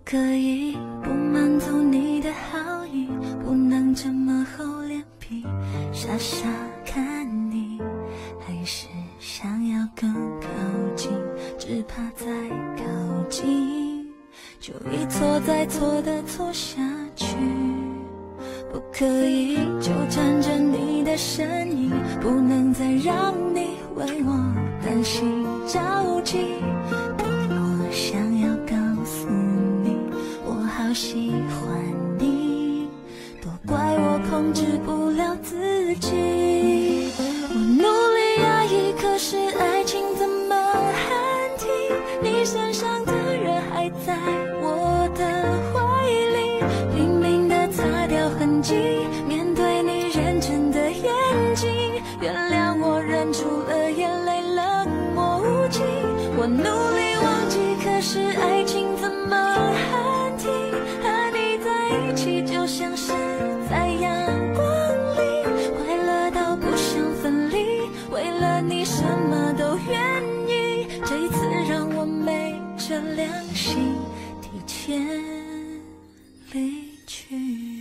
可以不满足你的好意，不能这么厚脸皮，傻傻看你，还是想要更靠近，只怕再靠近就一错再错的错下去。不可以纠缠着你的身影，不能再让你为我担心着急，多么想要告诉你我好喜欢你，都怪我控制不了自己。我努力压抑，可是爱情怎么喊停？你身上的热还在我的怀里，拼命地擦掉痕迹，面对你认真的眼睛，原谅我忍住了眼泪，冷漠无情。我努力忘记，可是爱情怎么喊停？和你在一起就像是在阳光里，快乐到不想分离，为了你什么都愿意。这一次让我昧着良心提前离去。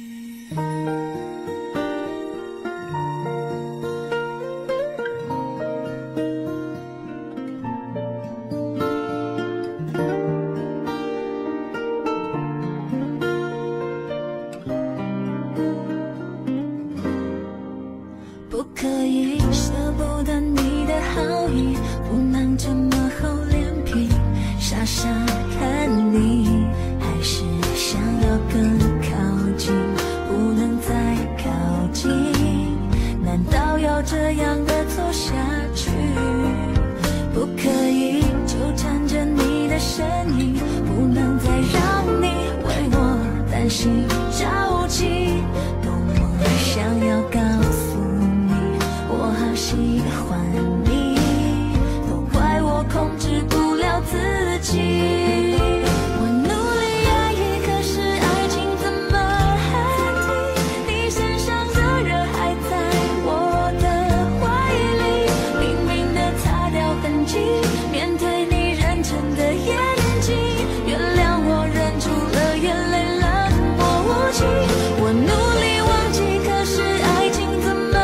不可以舍不得你的好意，不能这么厚脸皮，傻傻看你，还是想要更靠近，不能再靠近，难道要这样的走下去？不可以纠缠着你的身影，不能再让你为我担心着急，多么想要告诉我好喜欢你，都怪我控制不了自己。我努力压抑，可是爱情怎么喊停？你身上的热还在我的怀里，拼命地擦掉痕迹，面对你认真的眼睛，原谅我忍住了眼泪，冷漠无情。我努力忘记，可是爱情怎么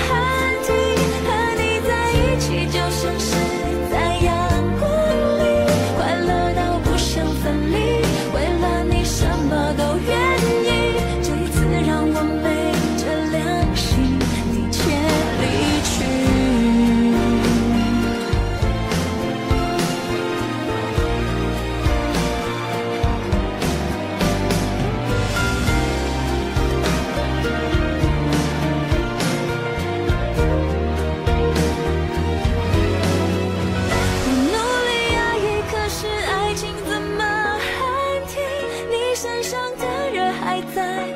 就像是在阳光里，快乐到不想分离，为了你什么都愿意。这一次让我昧着良心提前离去。身上的热还在